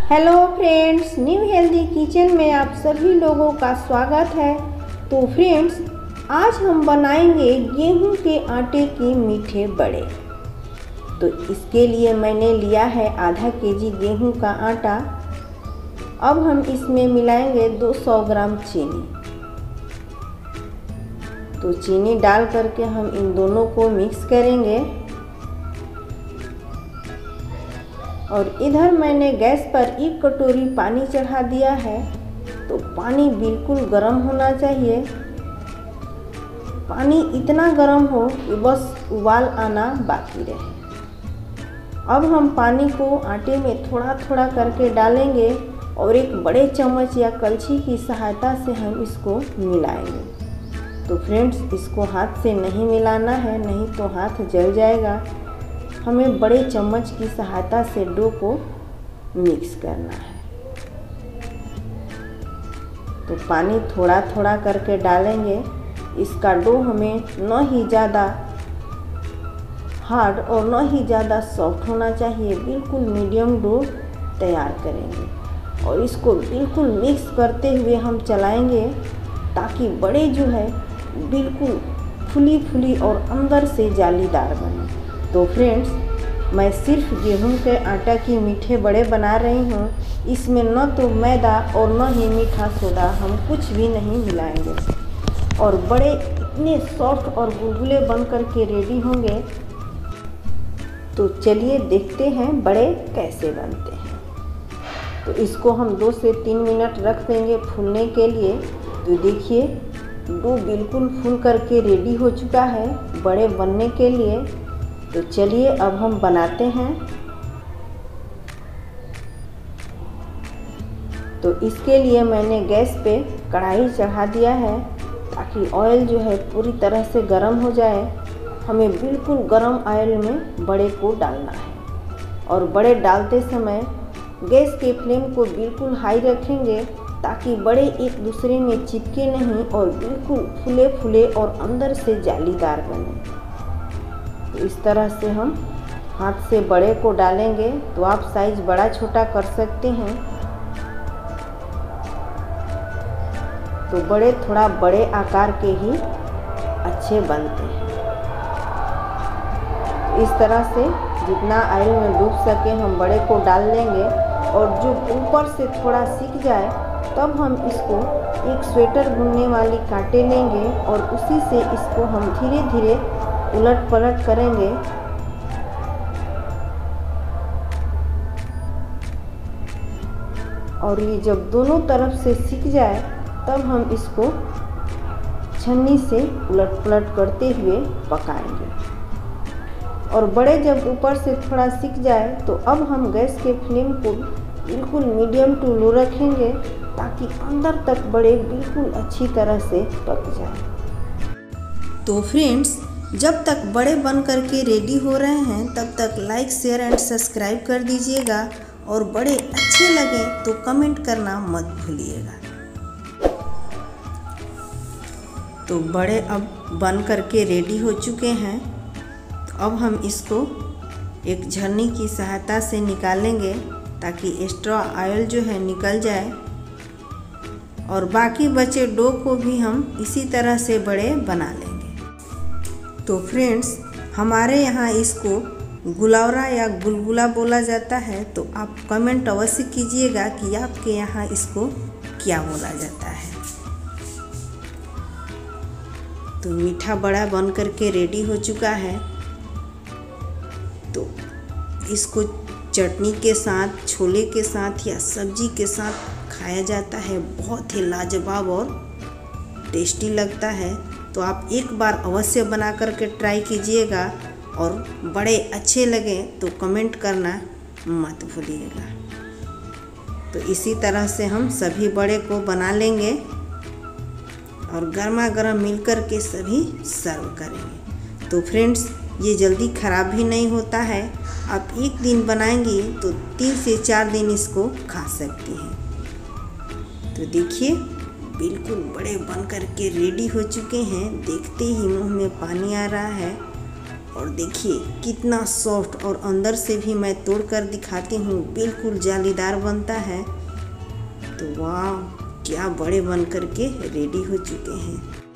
Hello friends, new healthy kitchen में आप सभी लोगों का स्वागत है। तो फ्रेंड्स, आज हम बनाएंगे गेहूं के आटे के मीठे बड़े। तो इसके लिए मैंने लिया है आधा केजी गेहूं का आटा। अब हम इसमें मिलाएंगे 200 ग्राम चीनी। तो चीनी डाल करके हम इन दोनों को मिक्स करेंगे। और इधर मैंने गैस पर 1 कटोरी पानी चढ़ा दिया है। तो पानी बिल्कुल गर्म होना चाहिए। पानी इतना गर्म हो कि बस उबाल आना बाकी रहे। अब हम पानी को आटे में थोड़ा थोड़ा करके डालेंगे और एक बड़े चम्मच या कलछी की सहायता से हम इसको मिलाएंगे। तो फ्रेंड्स, इसको हाथ से नहीं मिलाना है, नहीं तो हाथ जल जाएगा। हमें बड़े चम्मच की सहायता से डो को मिक्स करना है। तो पानी थोड़ा थोड़ा करके डालेंगे। इसका डो हमें न ही ज़्यादा हार्ड और न ही ज़्यादा सॉफ्ट होना चाहिए। बिल्कुल मीडियम डो तैयार करेंगे और इसको बिल्कुल मिक्स करते हुए हम चलाएंगे ताकि बड़े जो है बिल्कुल फुली फुली और अंदर से जालीदार बने। तो फ्रेंड्स, मैं सिर्फ गेहूं के आटा की मीठे बड़े बना रही हूँ। इसमें न तो मैदा और न ही मीठा सोडा, हम कुछ भी नहीं मिलाएंगे। और बड़े इतने सॉफ्ट और बुलबुले बन कर के रेडी होंगे। तो चलिए देखते हैं बड़े कैसे बनते हैं। तो इसको हम 2 से 3 मिनट रख देंगे फूलने के लिए। तो देखिए, डो बिल्कुल फूल करके रेडी हो चुका है बड़े बनने के लिए। तो चलिए अब हम बनाते हैं। तो इसके लिए मैंने गैस पे कढ़ाई चढ़ा दिया है ताकि ऑयल जो है पूरी तरह से गर्म हो जाए। हमें बिल्कुल गर्म ऑयल में बड़े को डालना है। और बड़े डालते समय गैस के फ्लेम को बिल्कुल हाई रखेंगे ताकि बड़े एक दूसरे में चिपके नहीं और बिल्कुल फूले फूले और अंदर से जालीदार बने। तो इस तरह से हम हाथ से बड़े को डालेंगे। तो आप साइज बड़ा छोटा कर सकते हैं। तो बड़े थोड़ा बड़े आकार के ही अच्छे बनते हैं। तो इस तरह से जितना ऑयल में डूब सके हम बड़े को डाल लेंगे। और जो ऊपर से थोड़ा सिक जाए तब हम इसको एक स्वेटर बुनने वाली कांटे लेंगे और उसी से इसको हम धीरे धीरे उलट पलट करेंगे। और ये जब दोनों तरफ से सिक जाए तब हम इसको छन्नी से उलट पलट करते हुए पकाएंगे। और बड़े जब ऊपर से थोड़ा सिक जाए तो अब हम गैस के फ्लेम को बिल्कुल मीडियम टू लो रखेंगे ताकि अंदर तक बड़े बिल्कुल अच्छी तरह से पक जाए। तो फ्रेंड्स, जब तक बड़े बन करके रेडी हो रहे हैं तब तक लाइक, शेयर एंड सब्सक्राइब कर दीजिएगा। और बड़े अच्छे लगे तो कमेंट करना मत भूलिएगा। तो बड़े अब बन करके रेडी हो चुके हैं। तो अब हम इसको एक झरनी की सहायता से निकालेंगे ताकि एक्स्ट्रा ऑयल जो है निकल जाए। और बाकी बचे डो को भी हम इसी तरह से बड़े बना लेंगे। तो फ्रेंड्स, हमारे यहाँ इसको गुलौरा या गुलगुला बोला जाता है। तो आप कमेंट अवश्य कीजिएगा कि आपके यहाँ इसको क्या बोला जाता है। तो मीठा बड़ा बन करके रेडी हो चुका है। तो इसको चटनी के साथ, छोले के साथ या सब्जी के साथ खाया जाता है। बहुत ही लाजवाब और टेस्टी लगता है। तो आप एक बार अवश्य बना करके ट्राई कीजिएगा। और बड़े अच्छे लगे तो कमेंट करना मत भूलिएगा। तो इसी तरह से हम सभी बड़े को बना लेंगे और गर्मा गर्म मिलकर के सभी सर्व करेंगे। तो फ्रेंड्स, ये जल्दी ख़राब भी नहीं होता है। आप एक दिन बनाएंगी तो 3 से 4 दिन इसको खा सकती हैं। तो देखिए, बिल्कुल बड़े बन कर के रेडी हो चुके हैं। देखते ही मुंह में पानी आ रहा है। और देखिए कितना सॉफ्ट, और अंदर से भी मैं तोड़ कर दिखाती हूँ, बिल्कुल जालीदार बनता है। तो वाह, क्या बड़े बन कर के रेडी हो चुके हैं।